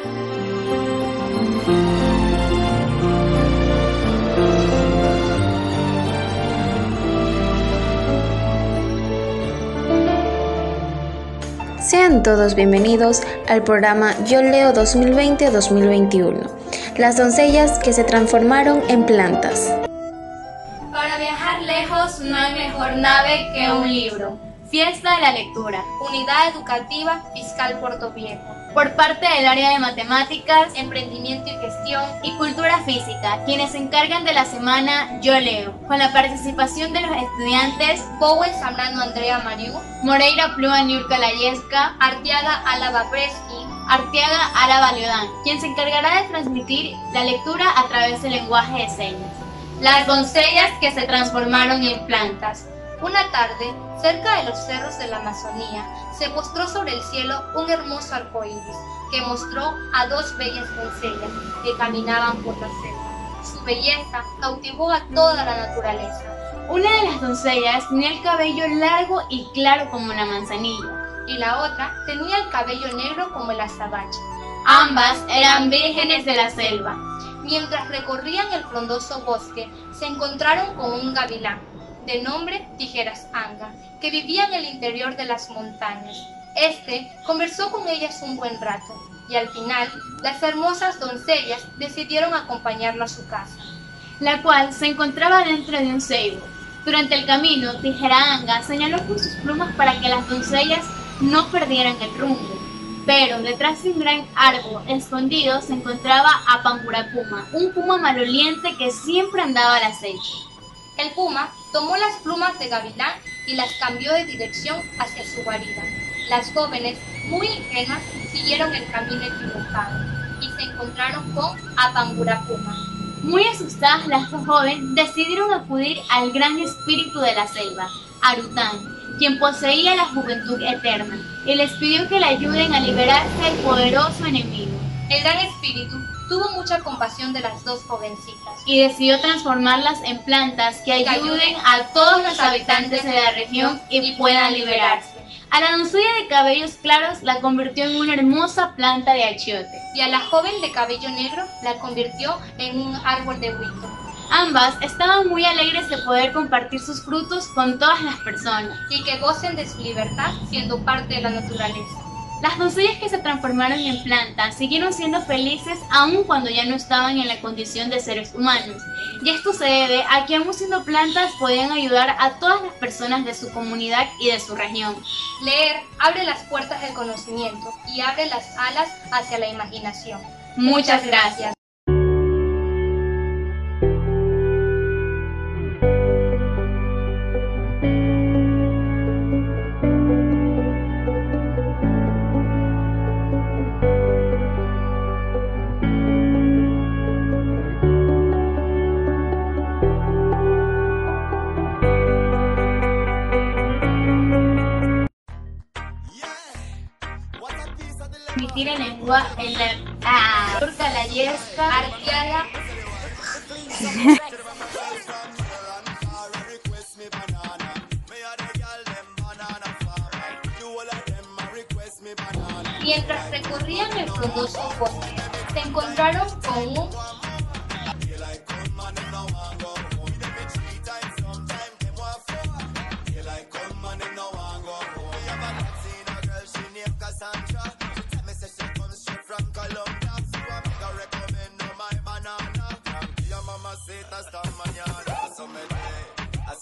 Sean todos bienvenidos al programa Yo Leo 2020-2021, las doncellas que se transformaron en plantas. Para viajar lejos no hay mejor nave que un libro. Fiesta de la lectura. Unidad Educativa Fiscal Puerto Viejo. Por parte del área de matemáticas, Emprendimiento y Gestión y cultura física, quienes se encargan de la semana Yo Leo, con la participación de los estudiantes Bowen Zambrano Andrea Mariú, Moreira Pluma Niurka Layesca, Arteaga Álava Bresky, Arteaga Álava Leodán, quien se encargará de transmitir la lectura a través del lenguaje de señas. Las doncellas que se transformaron en plantas. Una tarde, cerca de los cerros de la Amazonía, se postró sobre el cielo un hermoso arco iris que mostró a dos bellas doncellas que caminaban por la selva. Su belleza cautivó a toda la naturaleza. Una de las doncellas tenía el cabello largo y claro como la manzanilla, y la otra tenía el cabello negro como el azabache. Ambas eran vírgenes de la selva. Mientras recorrían el frondoso bosque, se encontraron con un gavilán, de nombre Tijeras Anga, que vivía en el interior de las montañas. Este conversó con ellas un buen rato, y al final, las hermosas doncellas decidieron acompañarlo a su casa, la cual se encontraba dentro de un ceibo. Durante el camino, Tijera Anga señaló con sus plumas para que las doncellas no perdieran el rumbo. Pero detrás de un gran árbol escondido se encontraba Apangurapuma, un puma maloliente que siempre andaba al acecho. El puma tomó las plumas de gavilán y las cambió de dirección hacia su guarida. Las jóvenes, muy ingenuas, siguieron el camino equivocado y se encontraron con Apangurapuma. Muy asustadas, las dos jóvenes decidieron acudir al gran espíritu de la selva, Arután, quien poseía la juventud eterna, y les pidió que le ayuden a liberarse del poderoso enemigo. El gran espíritu tuvo mucha compasión de las dos jovencitas y decidió transformarlas en plantas que ayuden a todos los habitantes de la región y puedan liberarse. A la doncella de cabellos claros la convirtió en una hermosa planta de achiote, y a la joven de cabello negro la convirtió en un árbol de huito. Ambas estaban muy alegres de poder compartir sus frutos con todas las personas y que gocen de su libertad siendo parte de la naturaleza. Las doncellas que se transformaron en plantas siguieron siendo felices aun cuando ya no estaban en la condición de seres humanos. Y esto se debe a que aún siendo plantas podían ayudar a todas las personas de su comunidad y de su región. Leer abre las puertas del conocimiento y abre las alas hacia la imaginación. Muchas gracias. Transmitir en lengua en la Niurka Layesca, Arteaga Mientras recorrían el frondoso bosque, se encontraron con un Hasta mañana,